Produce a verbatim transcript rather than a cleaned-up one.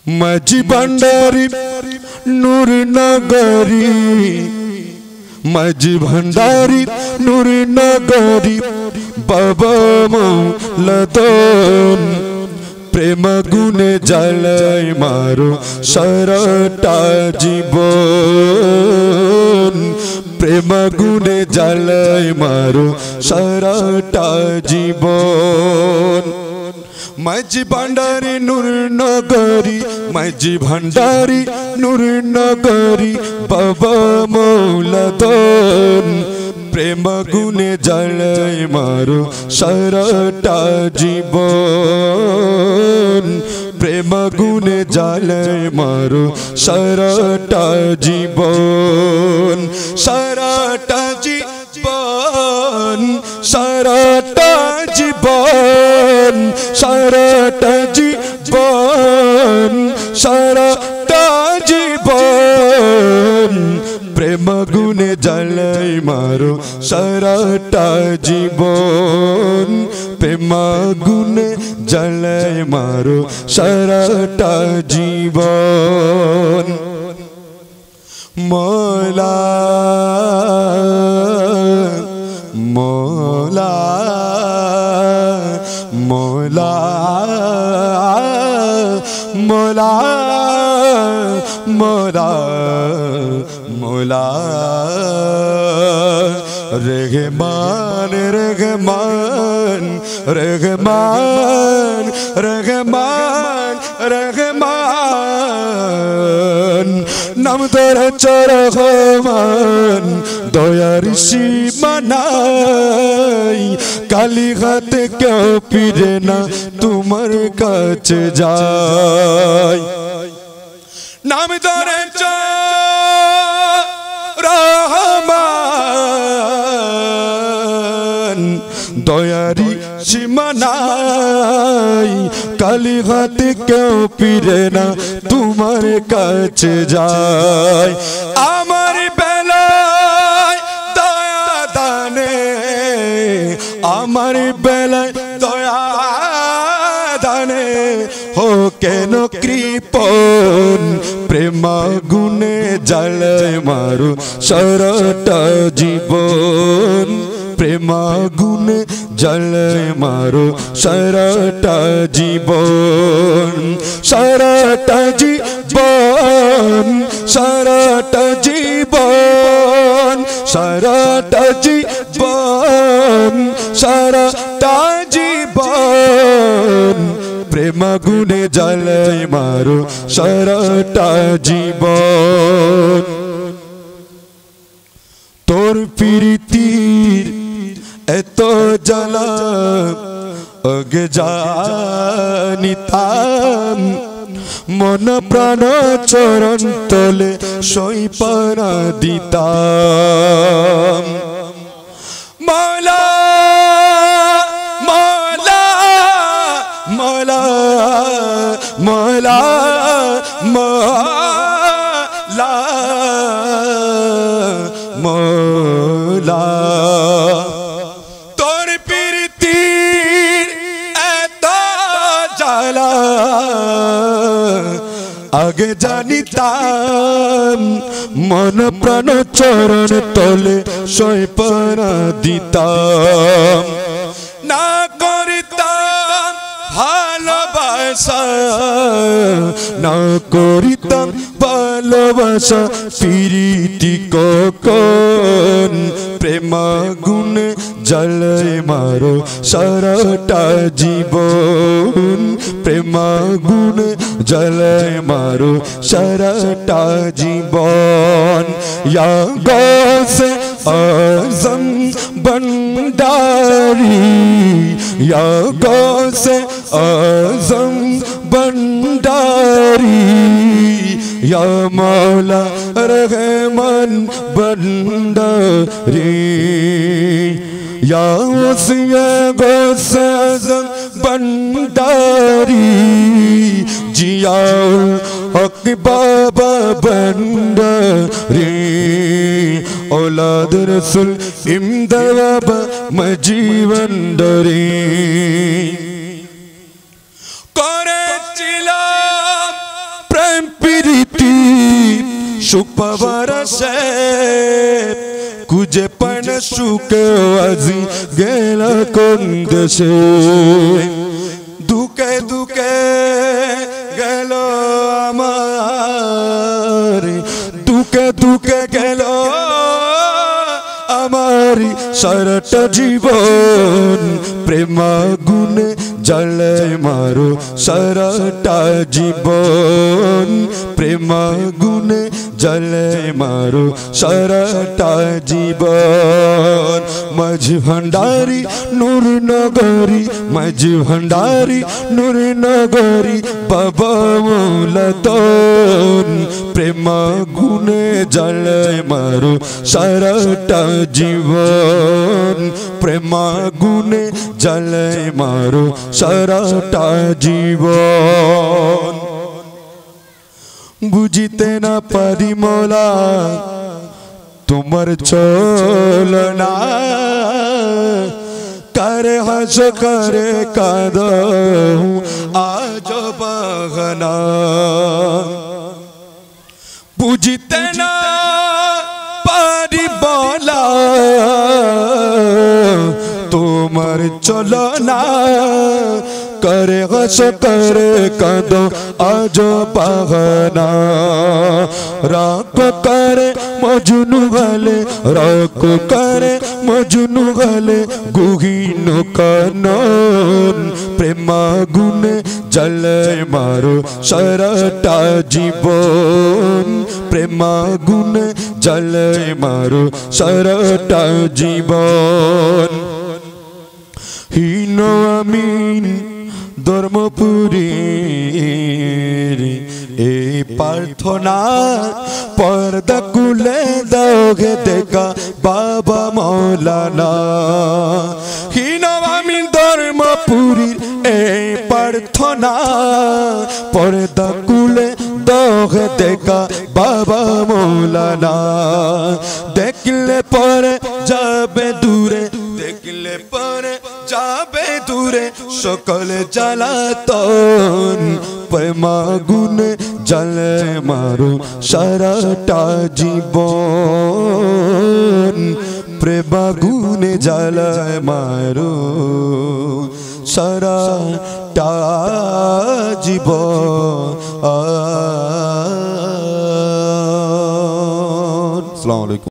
माझी भंडारी नूर नगरी माझी भंडारी नूर नगरी बाबा मौलादन प्रेम गुणे জ্বালায় मारो সারাটা জীবন प्रेम गुणे জ্বালায় मारो সারাটা জীবন माझी भंडारी नूर नगरी माझी भंडारी नूर नगरी बाबा मौलादन प्रेम गुणे জ্বালায় मारो সারাটা জীবন प्रेम गुणे জ্বালায় मारो সারাটা জীবন সারাটা জীবন সারাটা জীবন সারাটা জীবন সারাটা জীবন प्रेम गुणे জ্বালায় मारो সারাটা জীবন प्रेम गुणे জ্বালায় मारो সারাটা জীবন मौला मौला मौला मौला मौला मौला रहमान रहमान रहमान रहमान रहमान नाम तेरा रहमान दयार सीमा নাই কালি হাতে কেউ ফিরে না তোমার কাছে যায় নাম ধরে রহমান দয়ারি সীমা নাই কালি হাতে কেউ ফিরে না তোমার কাছে যায় আমার বেলায় দয়া দানে আমার বেলায় দয়া দানে हो কেন কৃপণ প্রেম গুণে জ্বালায় মারো সারাটা জীবন প্রেম গুণে জ্বালায় মারো সারাটা জীবন সারাটা জীবন সারাটা জীবন সারাটা জীবন সারাটা জীবন प्रेम गुणे জ্বালায় मारो সারাটা জীবন তোর প্রীতির এত জ্বালা আগে জানিতাম মন প্রাণ চরণ তলে সইপানা দিতাম মৌলা मौला मौला मौला मौला तोर प्रीतिर एत জ্বালা आगे জানিতাম मन प्राण चरण तले সইপানা দিতাম না করিতাম ভালোবাসা না করিতাম ভালোবাসা প্রীতি কখন প্রেম গুণে জ্বালায় মারো সারাটা জীবন প্রেম গুণে জ্বালায় মারো সারাটা জীবন ইয়া গৌসে आज़म भंडारी या गौसे आज़म भंडारी या मौला रहमान भंडारी या वसिया गौसे आज़म भंडारी जिया हक बाबा भंडारी औलाद रसूल इमदाद बाबा मजीवन डरे করেছিলাম প্রেম প্রীতি সুখ পাবার সে কুজে পান সুখে আজি গেল কোন দেশে দুকে দুকে গেল আমার দুকে দুকে গেল আমার সারাটা জীবন প্রেমাগুনে জ্বলে মারো সারাটা জীবন প্রেমাগুনে জ্বলে মারো সারাটা জীবন মাঝ ভান্ডারি নূর নগরী মাঝ ভান্ডারি নূর নগরী বাবা মৌলাতন প্রেমাগুনে জ্বলে মারো সারাটা জীবন প্রেমাগুনে জ্বলে মারো সারাটা জীবন বুঝিতে না পারি মোলা তোমার চলনা करे हंस करे कादो आज बहना बुझते ना पारी बोला तुम्हार चलो ना करे हंस करे कादो आज बहना राख करे मजनू गले राख करे मजनू गले गुहीन कानन प्रेमागुने जले मारो साराटा जीवन प्रेमागुने जले मारो साराटा जीवन हीनो आमीन धर्मपुरी ए प्रार्थना पर्दा कुले दोगे देखा बाबा मौलाना हीनो आमीन धर्मपुरी ए प्रार्थना पर्दा कुले दोगे देखा बाबा मौलाना देखले पर जाबे दूरे देखले पर जाबे दूरे सकल जलातन प्रेमागुने जले मारो साराटा जीवन प्रेमागुने जले मारो साराटा जीवन। अस्सलाम वालेकुम।